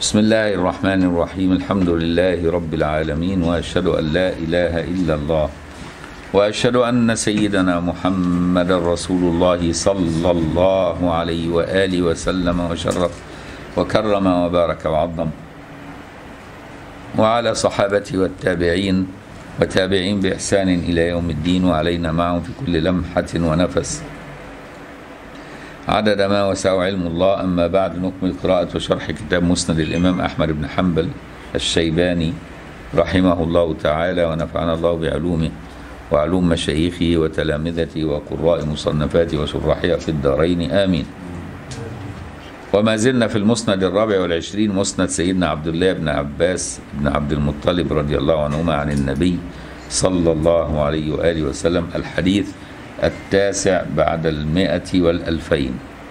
بسم الله الرحمن الرحيم. الحمد لله رب العالمين، وأشهد أن لا إله إلا الله، وأشهد أن سيدنا محمد رسول الله صلى الله عليه وآله وسلم وشرف وكرم وبارك وعظم، وعلى صحابته والتابعين وتابعين بإحسان إلى يوم الدين، وعلينا معهم في كل لمحة ونفس عدد ما وسع علم الله. أما بعد، نكمل قراءة وشرح كتاب مسند الإمام أحمد بن حنبل الشيباني رحمه الله تعالى، ونفعنا الله بعلومه وعلوم مشايخه وتلامذته وقراء مصنفاته وشرحها في الدارين آمين. وما زلنا في المسند 24، مسند سيدنا عبد الله بن عباس بن عبد المطلب رضي الله عنهما عن النبي صلى الله عليه وآله وسلم، الحديث 9 بعد 100 و2000.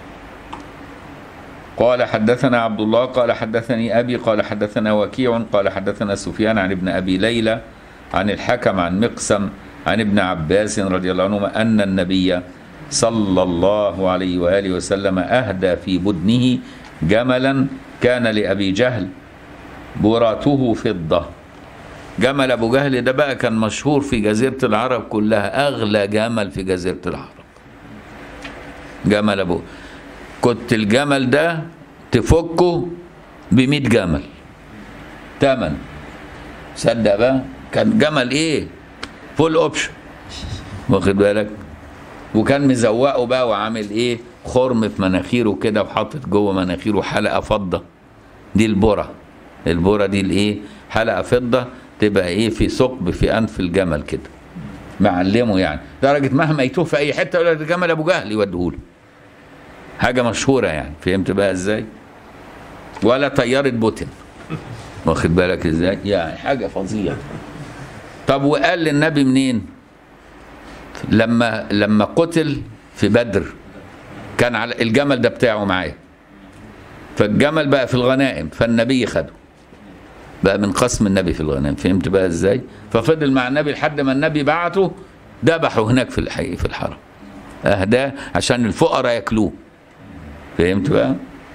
قال حدثنا عبد الله قال حدثني أبي قال حدثنا وكيع قال حدثنا سفيان عن ابن أبي ليلى عن الحكم عن مقسم عن ابن عباس رضي الله عنهما أن النبي صلى الله عليه وآله وسلم أهدى في بدنه جملا كان لأبي جهل براته فضة. جمل أبو جهل ده بقى كان مشهور في جزيرة العرب كلها، أغلى جمل في جزيرة العرب جمل أبو. كنت الجمل ده تفكه ب100 جمل تمن، صدق بقى، كان جمل إيه فول أوبشن، واخد بالك، وكان مزوقه بقى وعامل إيه خرم في مناخيره كده، وحاطط جوه مناخيره حلقة فضة، دي البورة دي الإيه حلقة فضة تبقى ايه في ثقب في انف الجمل كده، معلمه يعني، درجه مهما يتوه في اي حته يقول لك جمل ابو جهل يوديهوله. حاجه مشهوره يعني، فهمت بقى ازاي؟ ولا طياره بوتين، واخد بالك ازاي؟ يعني حاجه فظيعه. طب وقال للنبي منين؟ لما قتل في بدر كان على الجمل ده بتاعه معايا، فالجمل بقى في الغنائم، فالنبي خده بقى من قسم النبي في الغنائم، فهمت بقى ازاي؟ ففضل مع النبي لحد ما النبي بعته ذبحه هناك في الحقيقة في الحرم، اهداه عشان الفقراء ياكلوه، فهمت بقى؟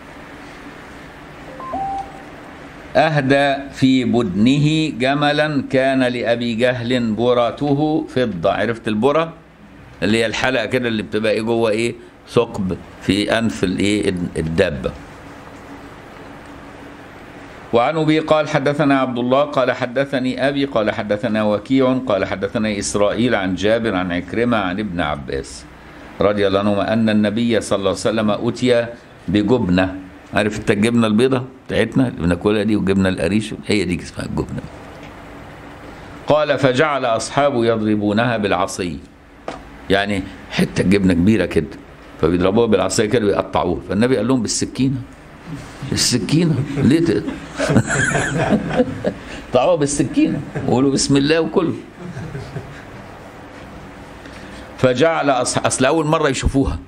اهدى في بدنه جملا كان لابي جهل براته فضة. عرفت البرة اللي هي الحلقة كده اللي بتبقى ايه جوه ايه ثقب في انف الايه الدابة. وعن أبي قال حدثنا عبد الله قال حدثني أبي قال حدثنا وكيع قال حدثنا إسرائيل عن جابر عن عكرمة عن ابن عباس رضي الله عنهما أن النبي صلى الله عليه وسلم أتي بجبنة. عارف انت الجبنة البيضة بتاعتنا اللي بناكلها دي، وجبنة القريش، هي دي اسمها الجبنة. قال فجعل أصحابه يضربونها بالعصي، يعني حتة جبنة كبيرة كده فبيضربوها بالعصاية كده ويقطعوها، فالنبي قال لهم بالسكينة. السكينة ليه طعوها بالسكينة وقولوا بسم الله وكله. فجعل أصل أول مرة يشوفوها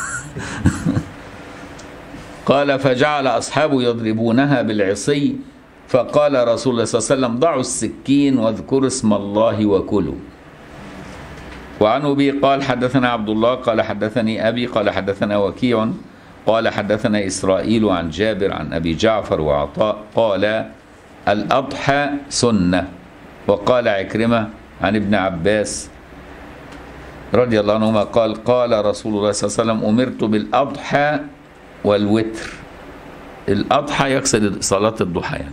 قال فجعل أصحابه يضربونها بالعصي، فقال رسول الله صلى الله عليه وسلم ضعوا السكين واذكروا اسم الله وكلوا. وعن أبي قال حدثنا عبد الله قال حدثني أبي قال حدثنا وكيع قال حدثنا إسرائيل عن جابر عن أبي جعفر وعطاء قال الأضحى سنة. وقال عكرمة عن ابن عباس رضي الله عنهما قال قال رسول الله صلى الله عليه وسلم أمرت بالأضحى والوتر. الأضحى يقصد صلاة الضحى يعني،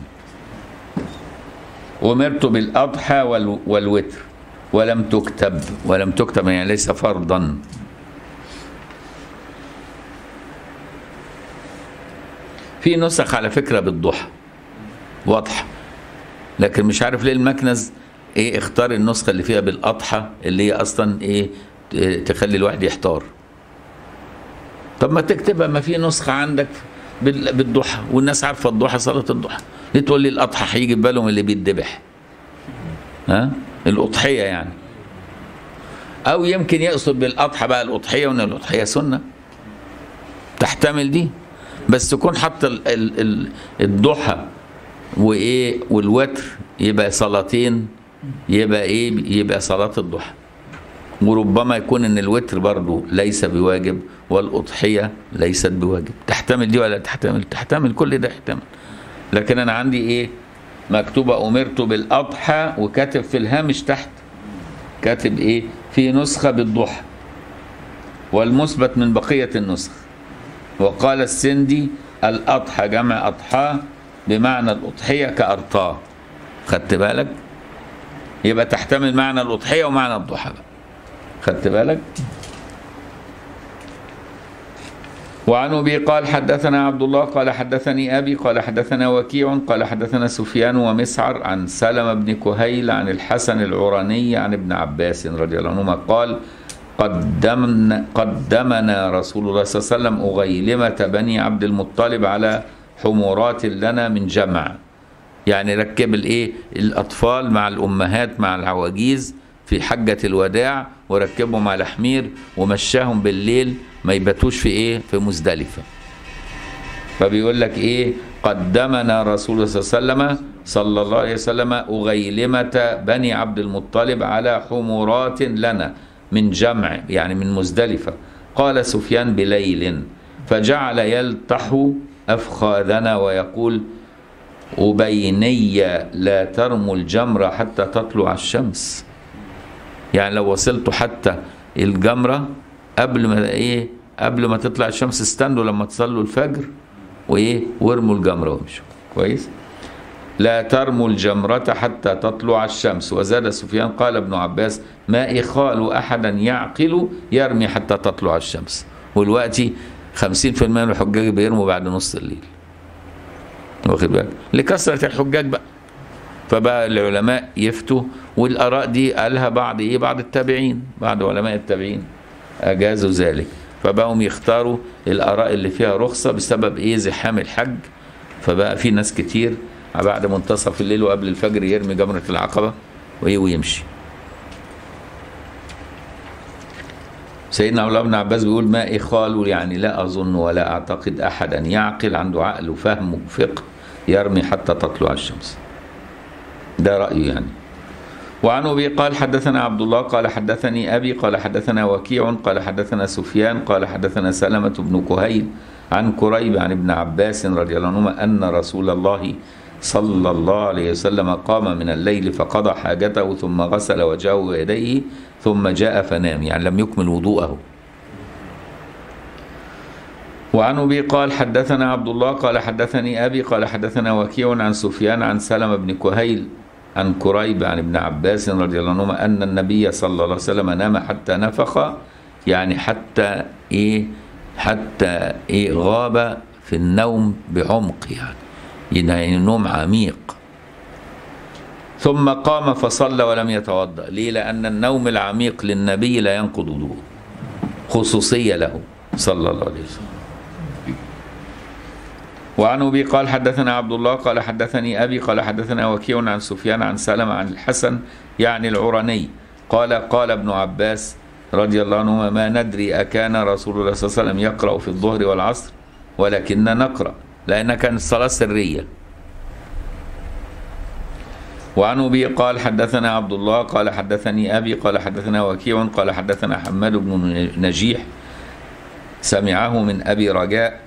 أمرت بالأضحى والوتر ولم تكتب يعني ليس فرضا. في نسخ على فكرة بالضحى واضحة، لكن مش عارف ليه المكنز ايه اختار النسخة اللي فيها بالأضحى اللي هي اصلا ايه تخلي الواحد يحتار. طب ما تكتبها، ما في نسخة عندك بالضحى والناس عارفة الضحى صلاة الضحى، ليه تقول لي الأضحى؟ هيجي بالهم اللي بيتذبح، ها الأضحية يعني، أو يمكن يقصد بالأضحى بقى الأضحية، وإن الأضحية سنة تحتمل دي، بس تكون حتى الضحى وايه والوتر يبقى صلاتين، يبقى ايه يبقى صلاة الضحى. وربما يكون ان الوتر برضه ليس بواجب والأضحية ليست بواجب. تحتمل دي ولا تحتمل؟ تحتمل، كل ده يحتمل. لكن انا عندي ايه مكتوبة امرت بالاضحى، وكاتب في الهامش تحت كاتب ايه في نسخة بالضحى، والمثبت من بقية النسخ. وقال السندي الاضحى جمع اضحى بمعنى الاضحية كارطاه. خدت بالك؟ يبقى تحتمل معنى الاضحية ومعنى الضحى بقى. خدت بالك؟ وعن أبي قال حدثنا عبد الله قال حدثني أبي قال حدثنا وكيع قال حدثنا سفيان ومسعر عن سلمة بن كهيل عن الحسن العراني عن ابن عباس رضي الله عنهما قال قدمنا رسول الله صلى الله عليه وسلم أغيلمة بني عبد المطلب على حمرات لنا من جمع، يعني ركب الايه الأطفال مع الأمهات مع العواجيز في حجة الوداع، وركبهم على حمير ومشاهم بالليل ما يباتوش في ايه في مزدلفة. فبيقول لك ايه قدمنا رسول الله صلى الله عليه وسلم أغيلمة بني عبد المطلب على حمرات لنا من جمع، يعني من مزدلفة. قال سفيان بليل فجعل يلتح أفخاذنا ويقول أبيني لا ترموا الجمرة حتى تطلع الشمس، يعني لو وصلتوا حتى الجمرة قبل ما تطلع الشمس استنوا لما تصلوا الفجر وارموا الجمرة وامشوا. كويس؟ لا ترموا الجمرة حتى تطلع الشمس. وزاد سفيان قال ابن عباس ما إخال أحدا يعقل يرمي حتى تطلع الشمس. والوقت 50% من الحجاج بيرموا بعد نص الليل، واخد بالك؟ لكثرة الحجاج بقى. فبقى العلماء يفتوا، والآراء دي قالها بعض التابعين، بعض علماء التابعين أجازوا ذلك، فبقوا يختاروا الآراء اللي فيها رخصة بسبب زحام الحج. فبقى في ناس كتير بعد منتصف الليل وقبل الفجر يرمي جمرة العقبة ويمشي. سيدنا عبد الله بن عباس بيقول ما إخال، يعني لا أظن ولا أعتقد أحدا يعقل عنده عقل وفهم وفقه يرمي حتى تطلع الشمس. ده رأيه يعني. وعن أبي قال حدثنا عبد الله قال حدثني أبي قال حدثنا وكيع قال حدثنا سفيان قال حدثنا سلمة بن كهيل عن كريب عن ابن عباس رضي الله عنهما أن رسول الله صلى الله عليه وسلم قام من الليل فقضى حاجته ثم غسل وجهه ويديه ثم جاء فنام، يعني لم يكمل وضوءه. وعن أبي قال حدثنا عبد الله قال حدثني أبي قال حدثنا وكيع عن سفيان عن سلمة بن كهيل عن كريب عن ابن عباس رضي الله عنهما أن النبي صلى الله عليه وسلم نام حتى نفخ، يعني حتى غاب في النوم بعمق، يعني نوم عميق. ثم قام فصلى ولم يتوضأ. ليه؟ لأن النوم العميق للنبي لا ينقض وضوءه، خصوصية له صلى الله عليه وسلم. وعن أبي قال حدثنا عبد الله قال حدثني أبي قال حدثنا وكيع عن سفيان عن سلمة عن الحسن يعني العراني قال ابن عباس رضي الله عنهما ما ندري أكان رسول الله صلى الله عليه وسلم يقرأ في الظهر والعصر ولكننا نقرأ، لأن كانت الصلاة سرية. وعن أبي قال حدثنا عبد الله قال حدثني أبي قال حدثنا وكيع قال حدثنا حماد بن نجيح سمعه من أبي رجاء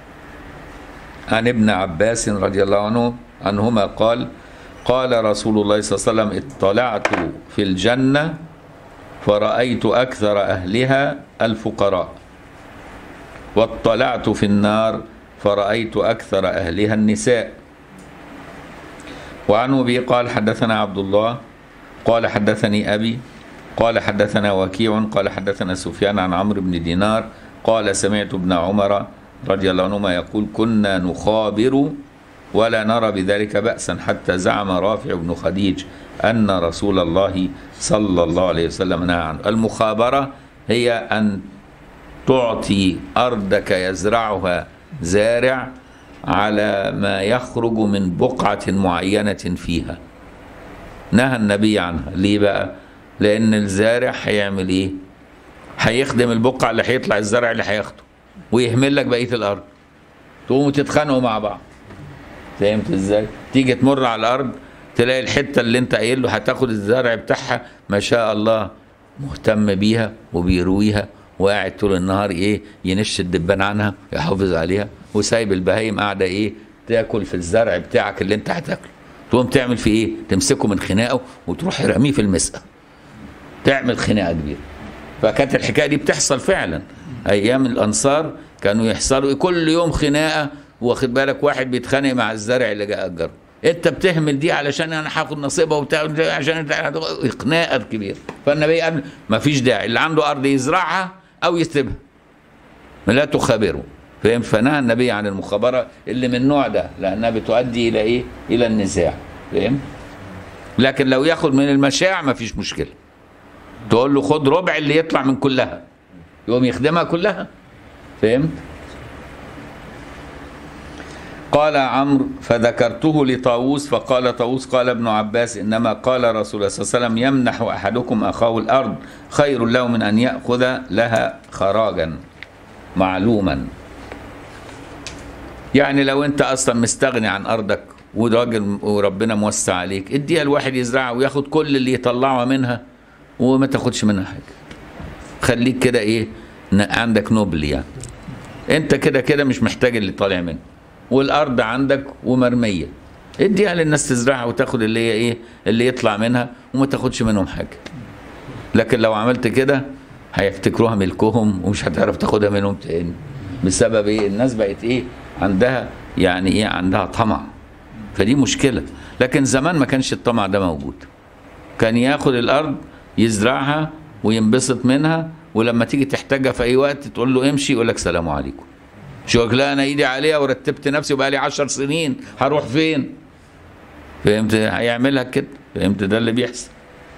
عن ابن عباس رضي الله عنهما قال رسول الله صلى الله عليه وسلم اطلعت في الجنة فرأيت أكثر أهلها الفقراء، واطلعت في النار فرأيت أكثر أهلها النساء. وعن أبي قال حدثنا عبد الله قال حدثني أبي قال حدثنا وكيع قال حدثنا سفيان عن عمرو بن دينار قال سمعت ابن عمر رضي الله عنهما يقول كنا نخابر ولا نرى بذلك بأسا حتى زعم رافع بن خديج أن رسول الله صلى الله عليه وسلم نهى عنه. المخابرة هي أن تعطي أرضك يزرعها زارع على ما يخرج من بقعة معينة فيها. نهى النبي عنها. ليه بقى؟ لأن الزارع هيعمل إيه؟ هيخدم البقعة اللي هيطلع الزرع اللي هياخده ويهمل لك بقية الأرض، تقوموا تتخانقوا مع بعض. فهمت إزاي؟ تيجي تمر على الأرض تلاقي الحتة اللي أنت قايل له هتاخد الزرع بتاعها ما شاء الله مهتم بيها وبيرويها وقاعد طول النهار ينش الدبان عنها يحافظ عليها، وسايب البهايم قاعدة تاكل في الزرع بتاعك اللي انت هتاكله، تقوم تعمل فيه ايه؟ تمسكه من خناقه وتروح رميه في المسقى، تعمل خناقه كبيره. فكانت الحكايه دي بتحصل فعلا ايام الانصار، كانوا يحصلوا كل يوم خناقه، واخد بالك، واحد بيتخانق مع الزرع اللي جاء اجره، انت بتهمل دي علشان انا هاخد نصيبها وبتاع، عشان انت خناقه كبيره. فالنبي قال ما فيش داعي، اللي عنده ارض يزرعها او يسيبها، لا تخابره. فاهم؟ فنهى النبي عن المخابره اللي من النوع ده، لانها بتؤدي الى ايه؟ الى النزاع. فاهم؟ لكن لو ياخد من المشاع ما فيش مشكله، تقول له خد ربع اللي يطلع من كلها، يقوم يخدمها كلها. فهمت؟ قال عمرو فذكرته لطاووس فقال طاووس قال ابن عباس انما قال رسول الله صلى الله عليه وسلم يمنح احدكم اخاه الارض خير له من ان ياخذ لها خراجا معلوما. يعني لو انت اصلا مستغني عن ارضك وراجل وربنا موسع عليك، اديها الواحد يزرعها وياخد كل اللي يطلعها منها وما تاخدش منها حاجه. خليك كده ايه، عندك نوبل، يعني انت كده كده مش محتاج اللي طالع منه، والارض عندك ومرميه، اديها للناس تزرعها وتاخد اللي هي ايه، اللي يطلع منها، وما تاخدش منهم حاجه. لكن لو عملت كده هيفتكروها ملكهم ومش هتعرف تاخدها منهم تاني. بسبب ايه؟ الناس بقت ايه، عندها يعني ايه، عندها طمع. فدي مشكله. لكن زمان ما كانش الطمع ده موجود، كان ياخد الارض يزرعها وينبسط منها، ولما تيجي تحتاجها في اي وقت تقول له امشي، يقول لك سلام عليكم. شو لا انا ايدي عليها ورتبت نفسي وبقى لي 10 سنين، هروح فين؟ فهمت؟ هيعملها كده. فهمت؟ ده اللي بيحصل.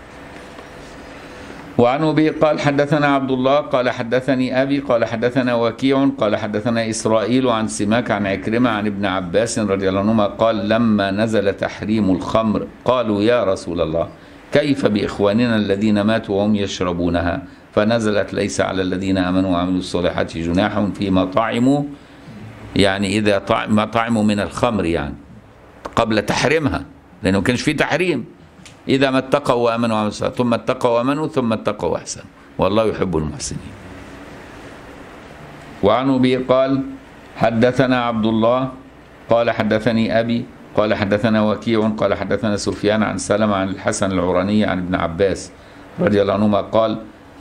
وعن ابي قال حدثنا عبد الله قال حدثني ابي قال حدثنا وكيع قال حدثنا اسرائيل عن سماك عن عكرمه عن ابن عباس رضي الله عنهما قال لما نزل تحريم الخمر قالوا يا رسول الله كيف باخواننا الذين ماتوا وهم يشربونها؟ فنزلت ليس على الذين امنوا وعملوا الصالحات جناح فيما طعموا، يعني اذا ما طعموا من الخمر، يعني قبل تحريمها، لانه ما كانش فيه تحريم. إذا ما اتقوا وآمنوا وعملوا الصالحات ثم اتقوا وآمنوا ثم اتقوا وأحسنوا والله يحب المحسنين. وعن أبي قال حدثنا عبد الله قال حدثني أبي قال حدثنا وكيع قال حدثنا سفيان عن سلمة عن الحسن العراني عن ابن عباس رضي الله عنهما قال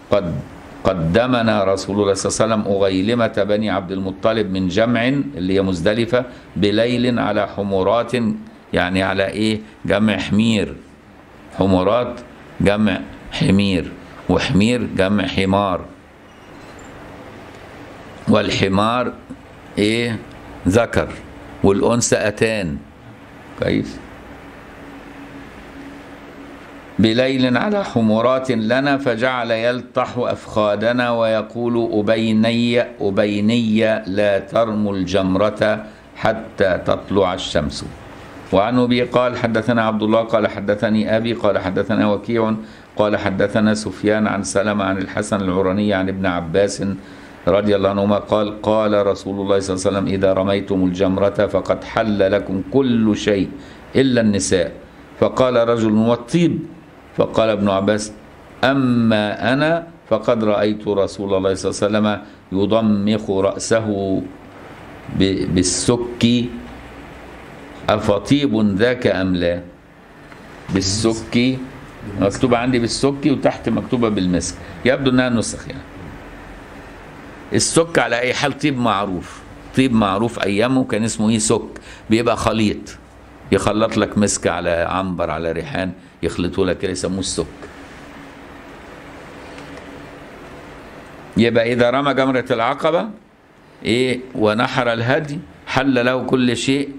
قدمنا رسول الله صلى الله عليه وسلم أغيلمة بني عبد المطلب من جمع اللي هي مزدلفة بليل على حمرات، يعني على إيه؟ جمع حمير. حمرات جمع حمير، وحمير جمع حمار، والحمار ايه؟ ذكر، والانثى اتان. كويس. بليل على حمرات لنا فجعل يلطح افخادنا ويقول أبيني لا ترموا الجمرة حتى تطلع الشمس. وعن أبي قال حدثنا عبد الله قال حدثني أبي قال حدثنا وكيع قال حدثنا سفيان عن سلمة عن الحسن العراني عن ابن عباس رضي الله عنهما قال قال رسول الله صلى الله عليه وسلم إذا رميتم الجمرة فقد حل لكم كل شيء إلا النساء. فقال رجل والطيب؟ فقال ابن عباس أما أنا فقد رأيت رسول الله صلى الله عليه وسلم يضمخ رأسه بالسك أفطيب ذاك أم لا؟ بالسك، مكتوبة عندي بالسك وتحت مكتوبة بالمسك، يبدو أنها نسخ. يعني السك على أي حال طيب معروف، طيب معروف أيامه كان اسمه إيه؟ سك، بيبقى خليط، يخلط لك مسك على عنبر على ريحان، يخلطوا لك كده يسموه السك. يبقى إذا رمى جمرة العقبة إيه ونحر الهدي حل له كل شيء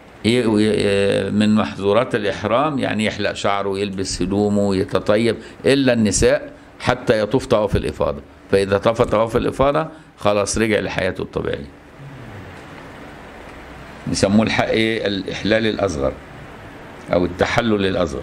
من محظورات الإحرام، يعني يحلق شعره ويلبس هدومه ويتطيب، إلا النساء حتى يطوف طواف الإفاضة. فإذا طاف طواف الإفاضة خلاص رجع لحياته الطبيعية. يسموه الإحلال الأصغر أو التحلل الأصغر.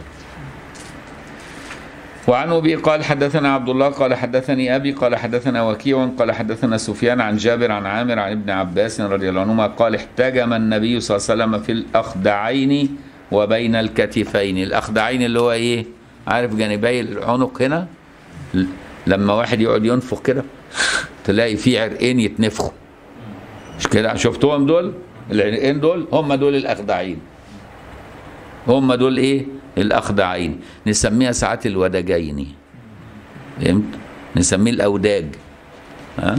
وعن أبي قال حدثنا عبد الله قال حدثني أبي قال حدثنا وكيع قال حدثنا سفيان عن جابر عن عامر عن ابن عباس رضي الله عنهما قال احتجم النبي صلى الله عليه وسلم في الأخدعين وبين الكتفين. الأخدعين اللي هو إيه؟ عارف جانبي العنق هنا، لما واحد يقعد ينفخ كده تلاقي فيه عرقين يتنفخوا، مش كده؟ شفتوهم دول؟ العرقين دول هم دول الأخدعين، هم دول إيه؟ الأخدعين. نسميها ساعات الودجين، فهمت؟ نسميه الأوداج. ها؟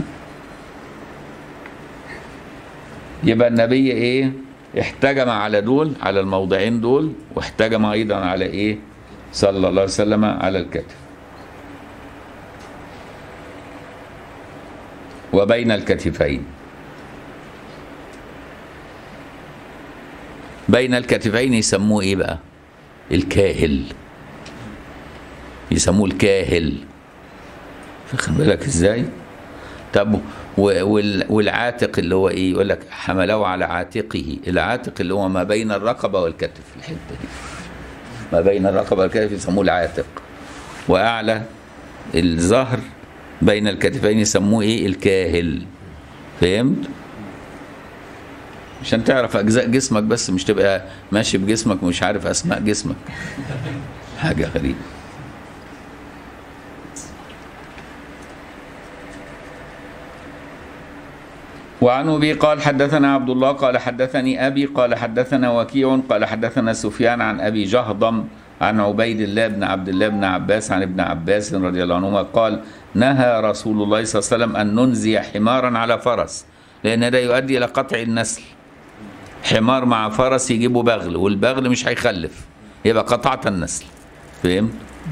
يبقى النبي إيه؟ احتجم على دول، على الموضعين دول، واحتجم أيضا على إيه؟ صلى الله عليه وسلم على الكتف. وبين الكتفين، بين الكتفين يسموه ايه بقى؟ الكاهل، يسموه الكاهل. واخد بالك ازاي؟ طب والعاتق اللي هو ايه؟ يقول لك حمله على عاتقه. العاتق اللي هو ما بين الرقبه والكتف، الحته دي ما بين الرقبه والكتف يسموه العاتق. واعلى الظهر بين الكتفين يسموه ايه؟ الكاهل. فهمت؟ عشان تعرف اجزاء جسمك بس، مش تبقى ماشي بجسمك ومش عارف اسماء جسمك. حاجه غريبه. وعن ابي قال حدثنا عبد الله قال حدثني ابي قال حدثنا وكيع قال حدثنا سفيان عن ابي جهضم عن عبيد الله بن عبد الله بن عباس عن ابن عباس رضي الله عنهما قال نهى رسول الله صلى الله عليه وسلم ان ننزي حمارا على فرس، لان ده يؤدي الى قطع النسل. حمار مع فرس يجيبوا بغل، والبغل مش هيخلف، يبقى قطعت النسل. فهمت؟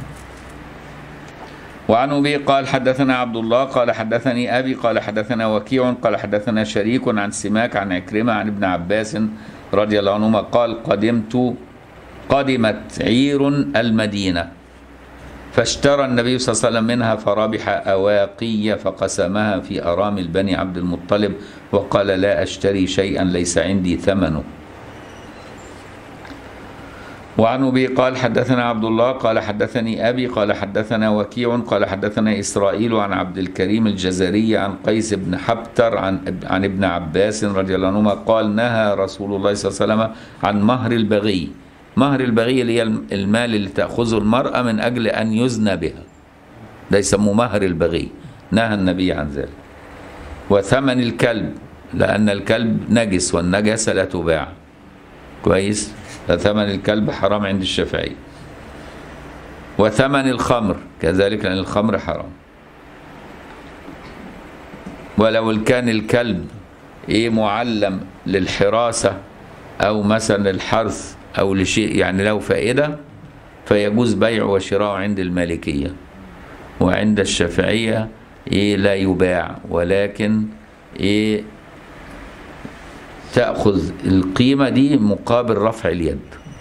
وعن ابي قال حدثنا عبد الله قال حدثني ابي قال حدثنا وكيع قال حدثنا شريك عن سماك عن عكرمه عن ابن عباس رضي الله عنهما قال قدمت عير المدينه فاشترى النبي صلى الله عليه وسلم منها فربح أواقي فقسمها في أرامل بني عبد المطلب وقال لا أشتري شيئا ليس عندي ثمنه. وعن أبي قال حدثنا عبد الله قال حدثني أبي قال حدثنا وكيع قال حدثنا إسرائيل عن عبد الكريم الجزري عن قيس بن حبتر عن ابن عباس رضي الله عنهما قال نهى رسول الله صلى الله عليه وسلم عن مهر البغي. مهر البغي اللي هي المال اللي تأخذه المرأة من أجل أن يزنى بها، ده يسموه مهر البغي، نهى النبي عن ذلك. وثمن الكلب، لأن الكلب نجس والنجسة لا تباع. كويس؟ فثمن الكلب حرام عند الشافعي. وثمن الخمر كذلك، لأن الخمر حرام. ولو كان الكلب معلم للحراسة أو مثلا الحرث أو لشيء يعني له فائدة، فيجوز بيع وشراء عند المالكية. وعند الشافعية لا يباع، ولكن تأخذ القيمة دي مقابل رفع اليد.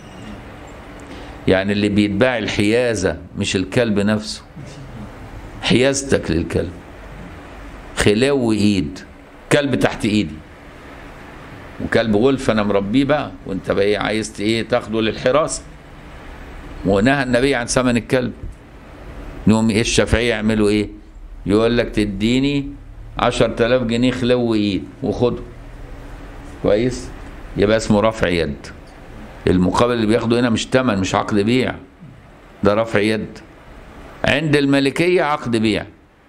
يعني اللي بيتباع الحيازة مش الكلب نفسه، حيازتك للكلب، خلو ايد، كلب تحت ايدي وكلب غلف انا مربيه بقى، وانت بقى عايز تاخده للحراسه. ونهى النبي عن ثمن الكلب. يوم الشافعيه يعملوا ايه؟ يقول لك تديني 10,000 جنيه خلو ايد وخده. كويس؟ يبقى اسمه رفع يد. المقابل اللي بياخده هنا مش ثمن، مش عقد بيع، ده رفع يد. عند المالكيه عقد بيع.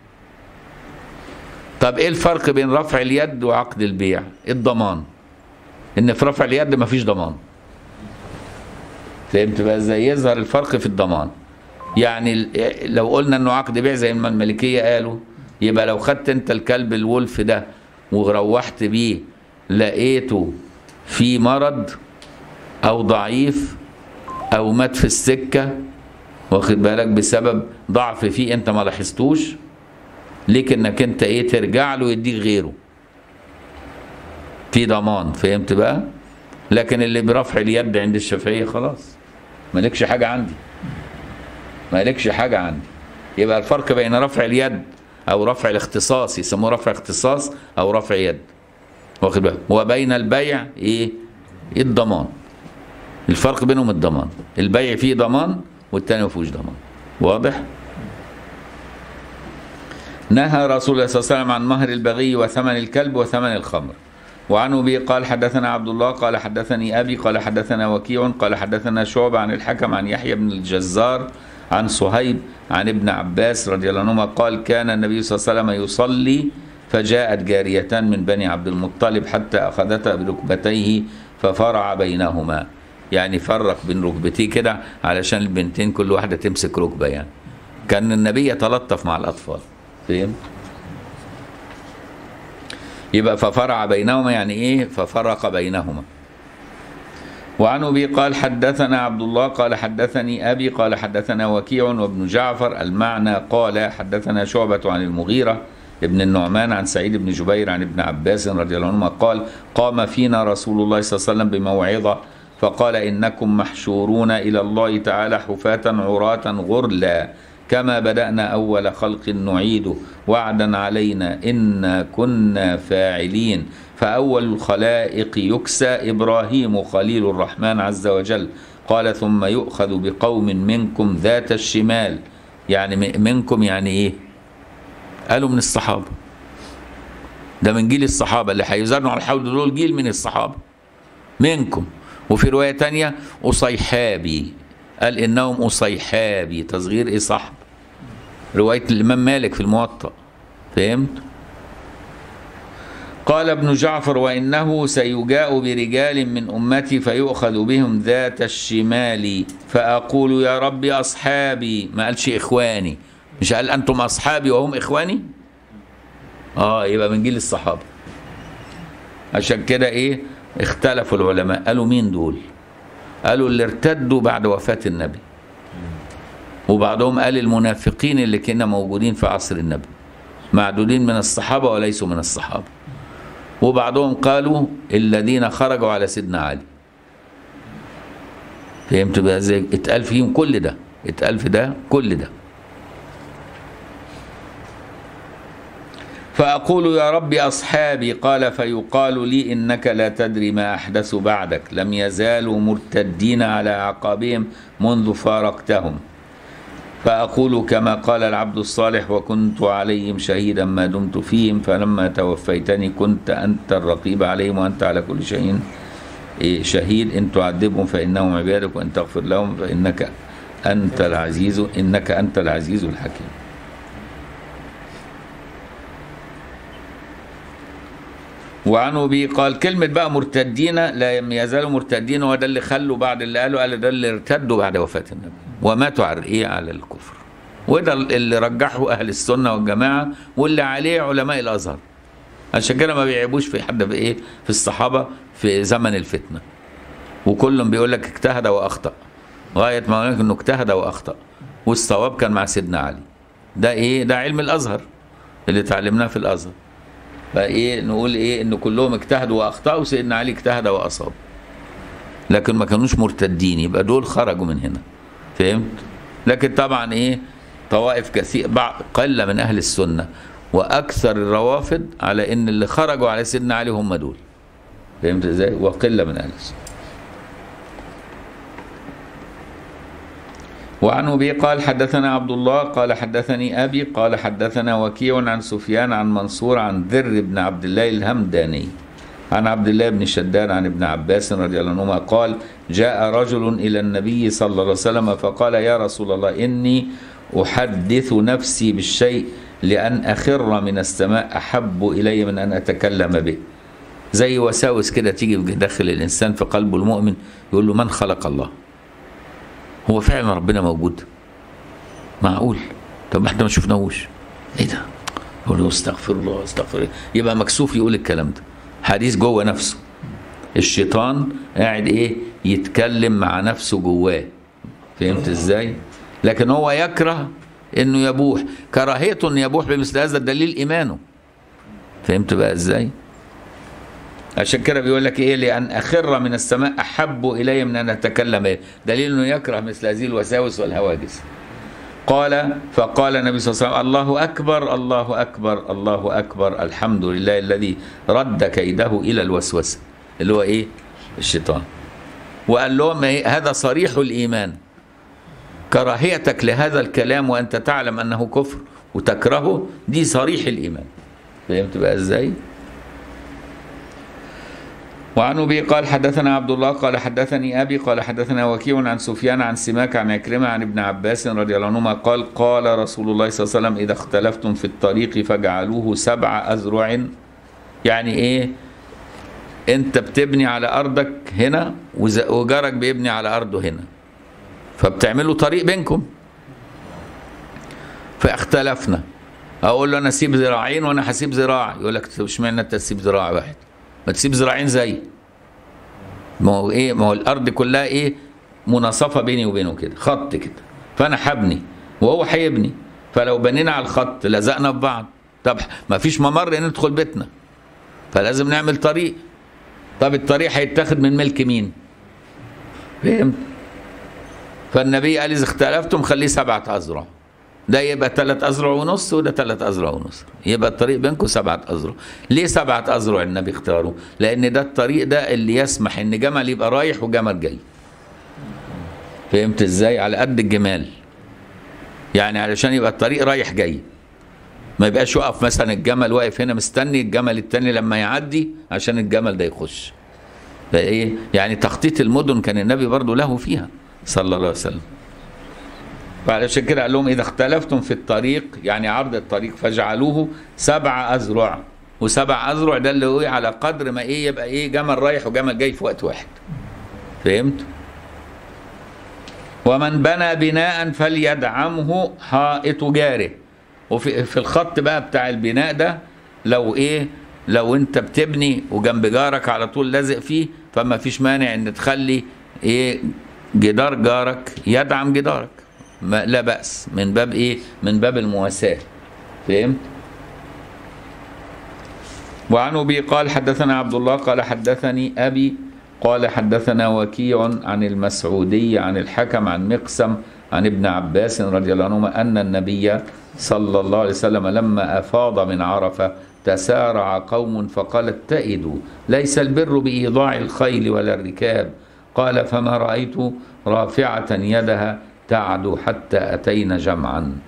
طب ايه الفرق بين رفع اليد وعقد البيع؟ الضمان. ان في رفع اليد مفيش ضمان. فهمت بقى ازاي؟ يظهر الفرق في الضمان. يعني لو قلنا انه عقد بيع زي ما المالكيه قالوا، يبقى لو خدت انت الكلب الولف ده وروحت بيه لقيته في مرض او ضعيف او مات في السكه، واخد بالك، بسبب ضعف فيه انت ما لاحظتوش، ليك انك انت ترجع له يديك غيره في ضمان. فهمت بقى؟ لكن اللي برفع اليد عند الشافعيه خلاص مالكش حاجه عندي، مالكش حاجه عندي. يبقى الفرق بين رفع اليد او رفع الاختصاص، يسموه رفع اختصاص او رفع يد، واخد بالك، وبين البيع الضمان. الفرق بينهم الضمان. البيع فيه ضمان والتاني ما فيهوش ضمان. واضح؟ نهى رسول الله صلى الله عليه وسلم عن مهر البغي وثمن الكلب وثمن الخمر. وعن أبي قال حدثنا عبد الله قال حدثني أبي قال حدثنا وكيع قال حدثنا شعبة عن الحكم عن يحيى بن الجزار عن صهيب عن ابن عباس رضي الله عنهما قال كان النبي صلى الله عليه وسلم يصلي فجاءت جاريتان من بني عبد المطلب حتى أخذتا بركبتيه ففرع بينهما، يعني فرق بين ركبتيه كده علشان البنتين كل واحدة تمسك ركبة، يعني كان النبي يتلطف مع الأطفال، فهم؟ يبقى ففرع بينهما يعني إيه؟ ففرق بينهما. وعن أبي قال حدثنا عبد الله قال حدثني أبي قال حدثنا وكيع وابن جعفر، المعنى قال حدثنا شعبة عن المغيرة ابن النعمان عن سعيد بن جبير عن ابن عباس رضي الله عنهما قال قام فينا رسول الله صلى الله عليه وسلم بموعظة فقال إنكم محشورون إلى الله تعالى حفاة عراة غرلا كما بدأنا أول خلق نعيده وعدا علينا إنا كنا فاعلين. فأول الخلائق يكسى إبراهيم خليل الرحمن عز وجل، قال ثم يؤخذ بقوم منكم ذات الشمال، يعني منكم يعني إيه؟ قالوا من الصحابة، ده من جيل الصحابة اللي هيزرنوا على الحوض دول جيل من الصحابة منكم. وفي رواية تانية أصيحابي، قال إنهم أصيحابي تصغير إيه صحب، رواية الإمام مالك في الموطأ، فهمت؟ قال ابن جعفر وإنه سيجاء برجال من أمتي فيؤخذ بهم ذات الشمال فأقول يا ربي أصحابي، ما قالش إخواني، مش قال أنتم أصحابي وهم إخواني؟ يبقى من جيل الصحابة. عشان كده إيه اختلفوا العلماء، قالوا مين دول؟ قالوا اللي ارتدوا بعد وفاة النبي، وبعضهم قال المنافقين اللي كانوا موجودين في عصر النبي معدودين من الصحابة وليسوا من الصحابة، وبعضهم قالوا الذين خرجوا على سيدنا علي. فهمت بقى ازاي؟ اتقال فيهم كل ده، اتقال في ده كل ده. فأقول يا ربي أصحابي، قال فيقال لي إنك لا تدري ما أحدث بعدك، لم يزالوا مرتدين على أعقابهم منذ فارقتهم. فأقول كما قال العبد الصالح وكنت عليهم شهيدا ما دمت فيهم فلما توفيتني كنت أنت الرقيب عليهم وأنت على كل شيء شهيد، إن تعذبهم فإنهم عبادك وإن تغفر لهم فإنك أنت العزيز الحكيم. وعن أبي قال كلمة بقى مرتدين لا يزالوا مرتدين، وده اللي خلوا بعد اللي قال ده اللي ارتدوا بعد وفاة النبي وماتوا على الكفر، وده اللي رجحه أهل السنة والجماعة واللي عليه علماء الأزهر. عشان كده ما بيعيبوش في حد في الصحابة في زمن الفتنة، وكلهم بيقول لك اجتهد وأخطأ، غاية ما يقول لك إنه اجتهد وأخطأ والصواب كان مع سيدنا علي. ده علم الأزهر اللي اتعلمناه في الأزهر. نقول ان كلهم اجتهدوا واخطاوا، سيدنا علي اجتهد واصاب، لكن ما كانوش مرتدين، يبقى دول خرجوا من هنا، فهمت؟ لكن طبعا طوائف كثير قله من اهل السنه واكثر الروافض على ان اللي خرجوا على سيدنا علي هم دول، فهمت ازاي؟ وقله من اهل السنه. وعن أبي قال حدثنا عبد الله قال حدثني أبي قال حدثنا وكيع عن سفيان عن منصور عن ذر بن عبد الله الهمداني عن عبد الله بن شداد عن ابن عباس رضي الله عنهما قال جاء رجل إلى النبي صلى الله عليه وسلم فقال يا رسول الله إني أحدث نفسي بالشيء لأن أخر من السماء أحب إلي من أن أتكلم به. زي وساوس كده تيجي داخل الإنسان في قلبه المؤمن، يقول له من خلق الله؟ هو فعلا ربنا موجود؟ معقول؟ طب ما احنا ما شفناهوش، ايه ده؟ يقول له استغفر الله استغفر الله، يبقى مكسوف يقول الكلام ده، حديث جوه نفسه. الشيطان قاعد يتكلم مع نفسه جواه، فهمت ازاي؟ لكن هو يكره انه يبوح، كراهيته انه يبوح بمثل هذا الدليل ايمانه، فهمت بقى ازاي؟ عشان كده بيقول لك لأن أخر من السماء أحب إلي من أن أتكلم دليل أنه يكره مثل هذه الوساوس والهواجس. فقال النبي صلى الله عليه وسلم الله أكبر الله أكبر الله أكبر الحمد لله الذي رد كيده إلى الوسوسة اللي هو الشيطان. وقال لهم هذا صريح الإيمان، كراهيتك لهذا الكلام وأنت تعلم أنه كفر وتكرهه دي صريح الإيمان، فهمت بقى إزاي؟ وعن أبي قال حدثنا عبد الله قال حدثني أبي قال حدثنا وكيع عن سفيان عن سماك عن عكرمة عن ابن عباس رضي الله عنهما قال رسول الله صلى الله عليه وسلم إذا اختلفتم في الطريق فاجعلوه 7 أذرع. يعني إيه؟ أنت بتبني على أرضك هنا وجارك بيبني على أرضه هنا، فبتعملوا طريق بينكم. فاختلفنا، أقول له أنا أسيب ذراعين وأنا هسيب ذراع، يقول لك اشمعنى أنت تسيب ذراع واحد؟ ما تسيب ذراعين زي ما هو ايه، ما هو الارض كلها ايه، مناصفه بيني وبينه كده، خط كده، فانا هبني وهو هيبني، فلو بنينا على الخط لزقنا في بعض، طب ما فيش ممر ندخل بيتنا، فلازم نعمل طريق. طب الطريق هيتاخد من ملك مين؟ فهمت؟ فالنبي قال اذا اختلفتم خليه 7 أذرع، ده يبقى 3 أذرع ونص وده 3 أذرع ونص، يبقى الطريق بينكم 7 أذرع. ليه 7 أذرع النبي اختاره؟ لأن ده الطريق ده اللي يسمح إن جمل يبقى رايح وجمل جاي. فهمت إزاي؟ على قد الجمال. يعني علشان يبقى الطريق رايح جاي، ما يبقاش يقف مثلا الجمل واقف هنا مستني الجمل التاني لما يعدي عشان الجمل ده يخش. فإيه؟ يعني تخطيط المدن كان النبي برضو له فيها صلى الله عليه وسلم. فعلشان كده قال لهم إذا اختلفتم في الطريق، يعني عرض الطريق، فاجعلوه 7 أذرع، و7 أذرع ده اللي هو على قدر ما إيه يبقى إيه جمل رايح وجمل جاي في وقت واحد. فهمت؟ ومن بنى بناء فليدعمه حائط جاره. وفي الخط بقى بتاع البناء ده، لو إيه، لو أنت بتبني وجنب جارك على طول لازق فيه، فما فيش مانع إن تخلي إيه جدار جارك يدعم جدارك، لا بأس، من باب ايه؟ من باب المواساة. فهمت؟ وعن أبي قال حدثنا عبد الله قال حدثني أبي قال حدثنا وكيع عن المسعودي عن الحكم عن مقسم عن ابن عباس رضي الله عنهما أن النبي صلى الله عليه وسلم لما أفاض من عرفة تسارع قوم فقال اتئدوا ليس البر بإيضاع الخيل ولا الركاب. قال فما رأيت رافعة يدها تعدو حتى أتينا جمعا.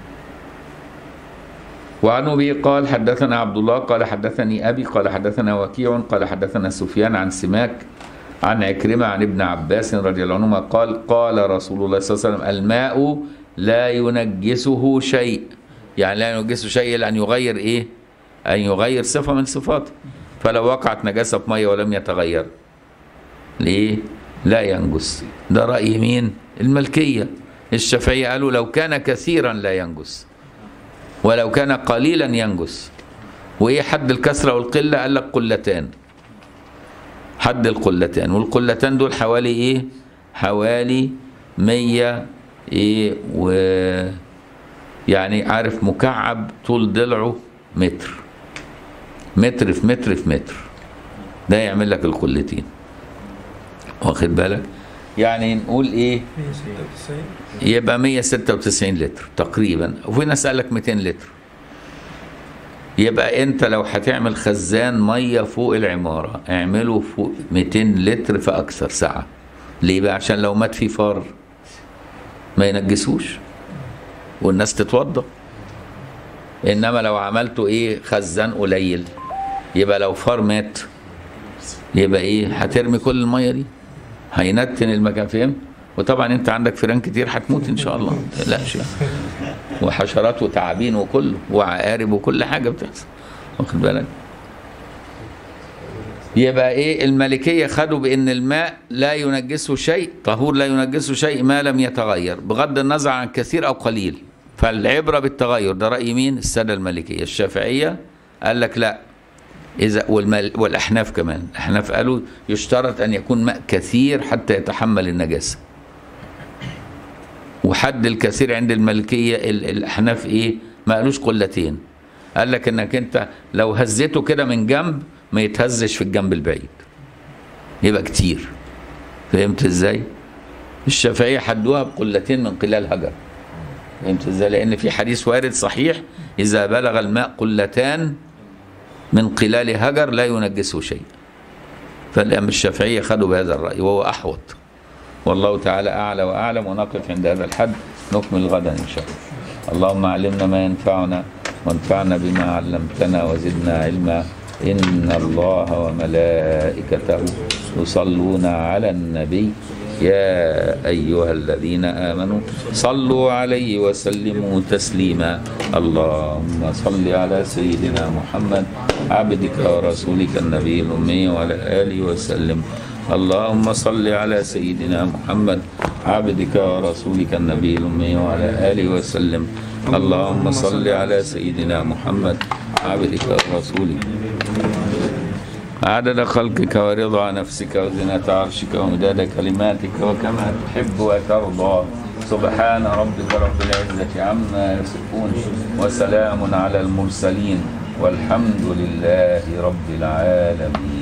وعن أبي قال حدثنا عبد الله قال حدثني أبي قال حدثنا وكيع قال حدثنا سفيان عن سماك عن عكرمة عن ابن عباس رضي الله عنهما قال رسول الله صلى الله عليه وسلم الماء لا ينجسه شيء. يعني لا ينجسه شيء إلا أن يغير إيه؟ أن يغير صفة من صفاته. فلو وقعت نجاسة في مية ولم يتغير ليه؟ لا ينجس. ده رأي مين؟ الملكية. الشافعية قالوا لو كان كثيرا لا ينجس، ولو كان قليلا ينجس. وإيه حد الكثرة والقلة؟ قال لك قلتان، حد القلتان، والقلتان دول حوالي إيه؟ حوالي 100 إيه، و يعني عارف مكعب طول ضلعه متر، متر في متر في متر، ده يعمل لك القلتين. واخد بالك؟ يعني نقول ايه؟ يبقى 196 لتر تقريبا، وفي ناس قال لك 200 لتر. يبقى انت لو هتعمل خزان ميه فوق العماره اعمله فوق 200 لتر فاكثر ساعه. ليه بقى؟ عشان لو مات فيه فار ما ينجسوش والناس تتوضا. انما لو عملته ايه خزان قليل، يبقى لو فار مات يبقى ايه هترمي كل الميه دي، هينتن المكان. فهم؟ وطبعا انت عندك فيران كتير هتموت ان شاء الله، ما تقلقش، وحشرات وتعابين وكله وعقارب وكل حاجه بتحصل. واخد بالك؟ يبقى ايه المالكيه خدوا بان الماء لا ينجسه شيء، طهور لا ينجسه شيء ما لم يتغير، بغض النظر عن كثير او قليل. فالعبره بالتغير. ده راي مين؟ الساده المالكيه. الشافعيه قال لك لا، إذا والأحناف كمان، الأحناف قالوا يشترط أن يكون ماء كثير حتى يتحمل النجاسة. وحد الكثير عند المالكية الأحناف إيه؟ ما قالوش قلتين، قال لك إنك أنت لو هزيته كده من جنب ما يتهزش في الجنب البعيد، يبقى كتير. فهمت إزاي؟ الشافعية حدوها بقلتين من قلال هجر. فهمت إزاي؟ لأن في حديث وارد صحيح إذا بلغ الماء قلتان من قلال هجر لا ينجسه شيء. فالأئمة الشافعية خدوا بهذا الرأي وهو أحوط. والله تعالى أعلى وأعلم. ونقف عند هذا الحد، نكمل غدا إن شاء الله. اللهم علمنا ما ينفعنا وانفعنا بما علمتنا وزدنا علما إن الله وملائكته يصلون على النبي يا أيها الذين آمنوا صلوا عليه وسلموا تسليما اللهم صل على سيدنا محمد عبدك ورسولك النبي الأمي وعلى آله وسلم اللهم صل على سيدنا محمد عبدك ورسولك النبي الأمي وعلى آله وسلم اللهم صل على سيدنا محمد عبدك ورسولك عدد خلقك ورضا نفسك وزنة عرشك ومداد كلماتك وكما تحب وترضى سبحان ربك رب العزة عما يصفون وسلام على المرسلين والحمد لله رب العالمين.